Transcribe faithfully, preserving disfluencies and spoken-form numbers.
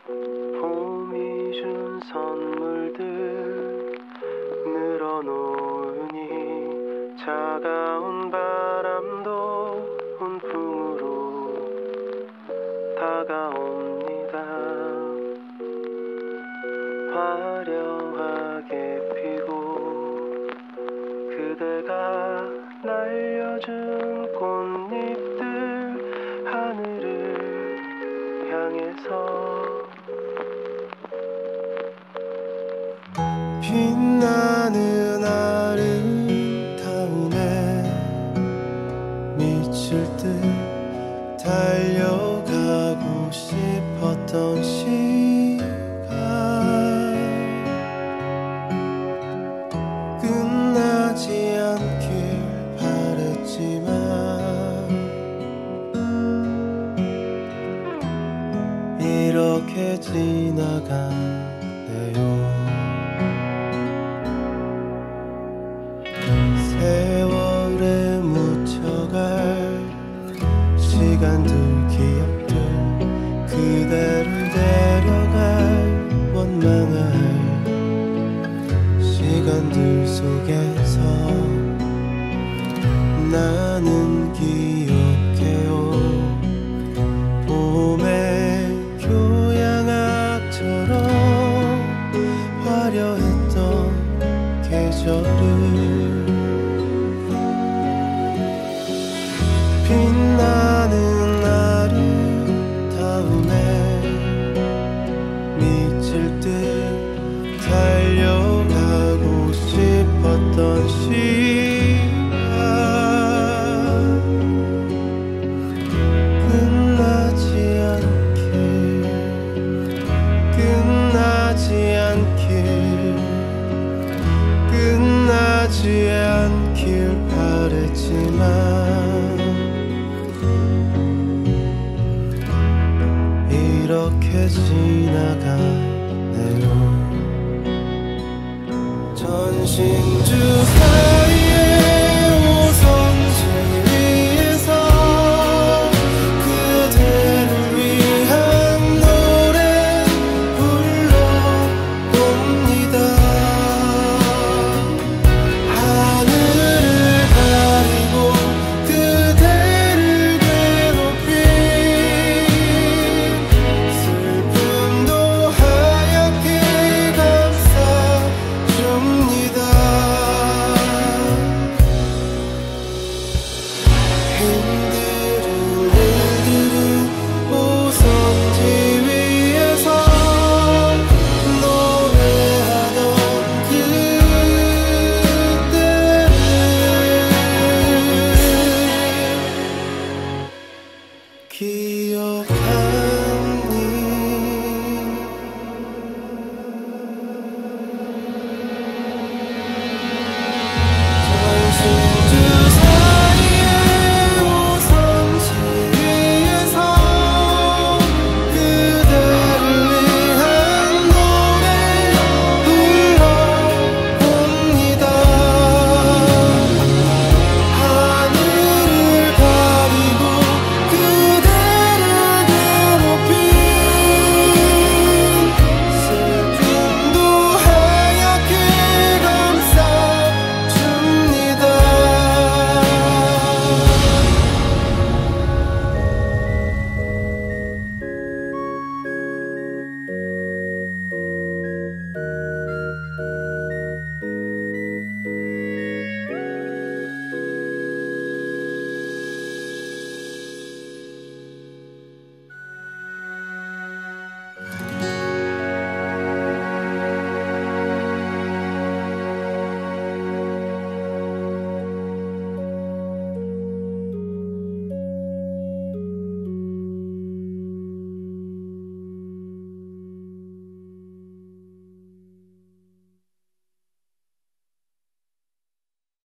봄이 준 선물들 늘어놓으니 차가운 바람도 온풍으로 다가옵니다. 화려하게 피고 그대가 날려준 꽃잎들 하늘을 향해서 빛나는 아름다움에 미칠 듯 달려가고 싶었던 시간 끝나지 않길 바랬지만 이렇게 지나가네요. 세월에 묻혀갈 시간들 기억들 그대를 데려갈 원망할 시간들 속에서 나는 기억해요. 봄의 교향악처럼 화려했던 계절을 빛나는 아름다움에 미칠 듯 달려가고 싶었던 시간 끝나지 않길 끝나지 않길 끝나지 않길 바랬지만 이렇게 지나가네요. 전신주사